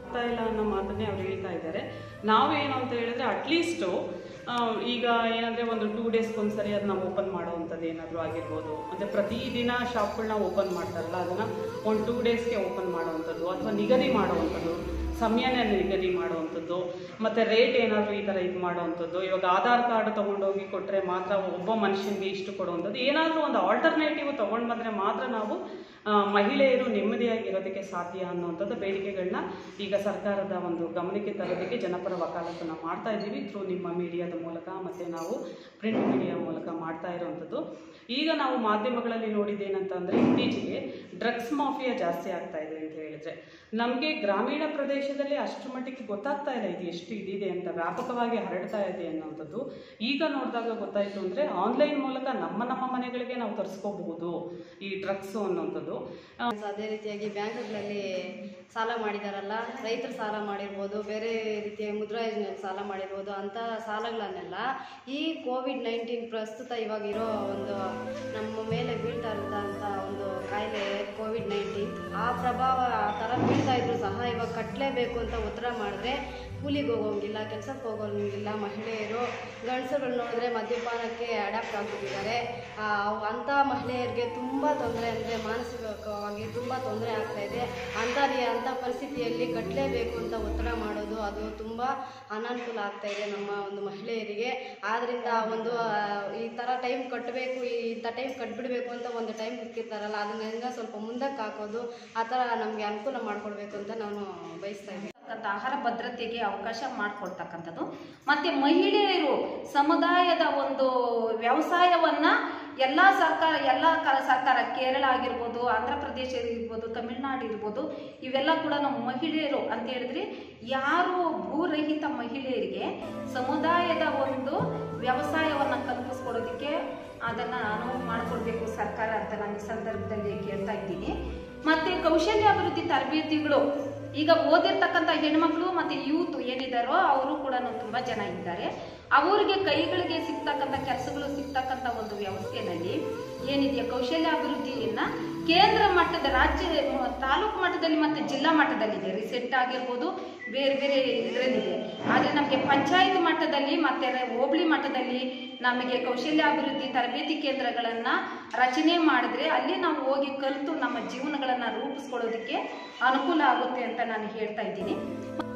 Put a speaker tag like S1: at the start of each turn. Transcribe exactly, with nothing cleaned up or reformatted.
S1: ಆಗ್ತಾ ಇಲ್ಲ ಅನ್ನೋ ಮಾತನ್ನೇ ಅವ್ರು ಹೇಳ್ತಾ ಇದ್ದಾರೆ. ನಾವೇನು ಅಂತ ಹೇಳಿದ್ರೆ ಅಟ್ಲೀಸ್ಟು ಈಗ ಏನಂದರೆ ಒಂದು ಟೂ ಡೇಸ್ಗೆ ಒಂದ್ಸರಿ ಅದನ್ನ ಓಪನ್ ಮಾಡೋವಂಥದ್ದು ಏನಾದರೂ ಆಗಿರ್ಬೋದು. ಮತ್ತು ಪ್ರತಿದಿನ ಶಾಪ್ಗಳನ್ನ ಓಪನ್ ಮಾಡ್ತಾರಲ್ಲ ಅದನ್ನು ಒಂದು ಟೂ ಡೇಸ್ಗೆ ಓಪನ್ ಮಾಡೋವಂಥದ್ದು ಅಥವಾ ನಿಗದಿ ಮಾಡೋವಂಥದ್ದು, ಸಮಯನ ನಿಗದಿ ಮಾಡುವಂಥದ್ದು, ಮತ್ತು ರೇಟ್ ಏನಾದರೂ ಈ ಥರ ಇದು ಮಾಡೋವಂಥದ್ದು. ಇವಾಗ ಆಧಾರ್ ಕಾರ್ಡ್ ತೊಗೊಂಡೋಗಿ ಕೊಟ್ಟರೆ ಮಾತ್ರ ಒಬ್ಬ ಮನುಷ್ಯನಿಗೆ ಇಷ್ಟು ಕೊಡುವಂಥದ್ದು, ಏನಾದರೂ ಒಂದು ಆಲ್ಟರ್ನೇಟಿವ್ ತೊಗೊಂಡು ಬಂದರೆ ಮಾತ್ರ ನಾವು ಮಹಿಳೆಯರು ನೆಮ್ಮದಿಯಾಗಿರೋದಕ್ಕೆ ಸಾಧ್ಯ ಅನ್ನುವಂಥದ್ದು ಬೇಡಿಕೆಗಳನ್ನ ಈಗ ಸರ್ಕಾರದ ಒಂದು ಗಮನಕ್ಕೆ ತರೋದಕ್ಕೆ ಜನಪರ ವಕಾಲತನ್ನು ಮಾಡ್ತಾ ಇದ್ದೀವಿ ಥ್ರೂ ನಿಮ್ಮ ಮೀಡಿಯಾದ ಮೂಲಕ ಮತ್ತು ನಾವು ಪ್ರಿಂಟ್ ಮೀಡಿಯಾ ಮೂಲಕ ಮಾಡ್ತಾ ಇರೋವಂಥದ್ದು. ಈಗ ನಾವು ಮಾಧ್ಯಮಗಳಲ್ಲಿ ನೋಡಿದ್ದೇನಂತಂದರೆ ಇತ್ತೀಚೆಗೆ ಡ್ರಗ್ಸ್ ಮಾಫಿಯಾ ಜಾಸ್ತಿ ಆಗ್ತಾ ಇದೆ ಅಂತ ಹೇಳಿದರೆ ನಮಗೆ ಗ್ರಾಮೀಣ ಪ್ರದೇಶದಲ್ಲಿ ಅಷ್ಟು ಮಟ್ಟಿಗೆ ಗೊತ್ತಾಗ್ತಾ ಇಲ್ಲ ಇದು ಎಷ್ಟು ಇದಿದೆ ಅಂತ, ವ್ಯಾಪಕವಾಗಿ ಹರಡ್ತಾ ಇದೆ ಅನ್ನೋಂಥದ್ದು. ಈಗ ನೋಡಿದಾಗ ಗೊತ್ತಾಯಿತು ಅಂದರೆ ಆನ್ಲೈನ್ ಮೂಲಕ ನಮ್ಮ ನಮ್ಮ ಮನೆಗಳಿಗೆ ನಾವು ತರಿಸ್ಕೋಬಹುದು ಈ ಡ್ರಗ್ಸು ಅನ್ನೋಂಥದ್ದು.
S2: ಅದೇ ರೀತಿಯಾಗಿ ಬ್ಯಾಂಕ್ಗಳಲ್ಲಿ ಸಾಲ ಮಾಡಿದಾರಲ್ಲ, ರೈತರ ಸಾಲ ಮಾಡಿರ್ಬೋದು, ಬೇರೆ ರೀತಿಯ ಮುದ್ರಾ ಯೋಜನೆಯಲ್ಲಿ ಸಾಲ ಮಾಡಿರ್ಬೋದು, ಅಂಥ ಸಾಲಗಳನ್ನೆಲ್ಲ ಈ ಕೋವಿಡ್ ನೈನ್ಟೀನ್ ಪ್ರಸ್ತುತ ಇವಾಗ ಇರೋ ಒಂದು ನಮ್ಮ ಮೇಲೆ ಬೀಳ್ತಾ ಇರೋದಂಥ ಒಂದು ಕಾಯಿಲೆ ಕೋವಿಡ್ ನೈನ್ಟೀನ್ ಆ ಪ್ರಭಾವ ಆ ಥರ ಬೀಳ್ತಾ ಇದ್ರು ಸಹ ಇವಾಗ ಕಟ್ಟಲೇಬೇಕು ಅಂತ ಒತ್ತಡ ಮಾಡಿದ್ರೆ ಕೂಲಿಗೆ ಹೋಗೋಂಗಿಲ್ಲ, ಕೆಲಸಕ್ಕೆ ಹೋಗೋಂಗಿಲ್ಲ. ಮಹಿಳೆಯರು ಗಂಡಸರುಗಳು ನೋಡಿದ್ರೆ ಮದ್ಯಪಾನಕ್ಕೆ ಅಡ್ಯಾಪ್ಟ್ ಆಗಿಬಿಟ್ಟಿದ್ದಾರೆ. ಅಂಥ ಮಹಿಳೆಯರಿಗೆ ತುಂಬ ತೊಂದರೆ ಅಂದರೆ ಮಾನಸಿಕವಾಗಿ ತುಂಬ ತೊಂದರೆ ಆಗ್ತಾಯಿದೆ. ಅಂಥ ಅಂಥ ಪರಿಸ್ಥಿತಿಯಲ್ಲಿ ಕಟ್ಟಲೇಬೇಕು ಅಂತ ಒತ್ತಡ ಮಾಡೋದು ಅದು ತುಂಬ ಅನಾನುಕೂಲ ಆಗ್ತಾಯಿದೆ ನಮ್ಮ ಒಂದು ಮಹಿಳೆಯರಿಗೆ. ಆದ್ದರಿಂದ ಒಂದು ಈ ಥರ ಟೈಮ್ ಕಟ್ಟಬೇಕು, ಇಂಥ ಟೈಮ್ ಕಟ್ಬಿಡಬೇಕು ಅಂತ ಒಂದು ಟೈಮ್ ಇಕ್ಕಿರ್ತಾರಲ್ಲ ಅದನ್ನೆಲ್ಲ ಸ್ವಲ್ಪ ಮುಂದಕ್ಕೆ ಹಾಕೋದು, ಆ ಥರ ನಮಗೆ ಅನುಕೂಲ ಮಾಡಿಕೊಡ್ಬೇಕು ಅಂತ ನಾನು ಬಯಸ್ತಾ ಇದ್ದೀನಿ.
S3: ಆಹಾರ ಭದ್ರತೆಗೆ ಅವಕಾಶ ಮಾಡಿಕೊಡ್ತಕ್ಕಂಥದ್ದು ಮತ್ತು ಮಹಿಳೆಯರು ಸಮುದಾಯದ ಒಂದು ವ್ಯವಸಾಯವನ್ನು ಎಲ್ಲ ಸರ್ಕಾರ ಎಲ್ಲ ಕ ಸರ್ಕಾರ ಕೇರಳ ಆಗಿರ್ಬೋದು, ಆಂಧ್ರ ಪ್ರದೇಶ ಇರ್ಬೋದು, ತಮಿಳುನಾಡು ಇರ್ಬೋದು, ಇವೆಲ್ಲ ಕೂಡ ನಾವು ಮಹಿಳೆಯರು ಅಂತ ಹೇಳಿದ್ರೆ ಯಾರು ಭೂರಹಿತ ಮಹಿಳೆಯರಿಗೆ ಸಮುದಾಯದ ಒಂದು ವ್ಯವಸಾಯವನ್ನು ಕಲ್ಪಿಸ್ಕೊಡೋದಕ್ಕೆ ಅದನ್ನು ಅನುವು ಮಾಡಿಕೊಡ್ಬೇಕು ಸರ್ಕಾರ ಅಂತ ನಾನು ಈ ಸಂದರ್ಭದಲ್ಲಿ ಕೇಳ್ತಾ ಇದ್ದೀನಿ. ಮತ್ತು ಕೌಶಲ್ಯಾಭಿವೃದ್ಧಿ ತರಬೇತಿಗಳು ಈಗ ಓದಿರ್ತಕ್ಕಂಥ ಹೆಣ್ಮಕ್ಳು ಮತ್ತು ಯೂತ್ ಏನಿದ್ದಾರೋ ಅವರು ಕೂಡ ತುಂಬ ಜನ ಇದ್ದಾರೆ. ಅವರಿಗೆ ಕೈಗಳಿಗೆ ಸಿಗ್ತಕ್ಕಂಥ ಕೆಲಸಗಳು ಸಿಗ್ತಕ್ಕಂಥ ಒಂದು ವ್ಯವಸ್ಥೆಯಲ್ಲಿ ಏನಿದೆಯಾ ಕೌಶಲ್ಯಾಭಿವೃದ್ಧಿಯನ್ನು ಕೇಂದ್ರ ಮಟ್ಟದ ರಾಜ್ಯ ತಾಲೂಕು ಮಟ್ಟದಲ್ಲಿ ಮತ್ತು ಜಿಲ್ಲಾ ಮಟ್ಟದಲ್ಲಿದೆ, ರಿಸೆಟ್ ಆಗಿರ್ಬೋದು, ಬೇರೆ ಬೇರೆ ಇದರಲ್ಲಿದೆ. ಆದರೆ ನಮಗೆ ಪಂಚಾಯತ್ ಮಟ್ಟದಲ್ಲಿ ಮತ್ತು ಹೋಬಳಿ ಮಟ್ಟದಲ್ಲಿ ನಮಗೆ ಕೌಶಲ್ಯಾಭಿವೃದ್ಧಿ ತರಬೇತಿ ಕೇಂದ್ರಗಳನ್ನು ರಚನೆ ಮಾಡಿದ್ರೆ ಅಲ್ಲಿ ನಾವು ಹೋಗಿ ಕಲಿತು ನಮ್ಮ ಜೀವನಗಳನ್ನು ರೂಪಿಸ್ಕೊಳ್ಳೋದಕ್ಕೆ ಅನುಕೂಲ ಆಗುತ್ತೆ ಅಂತ ನಾನು ಹೇಳ್ತಾ ಇದ್ದೀನಿ.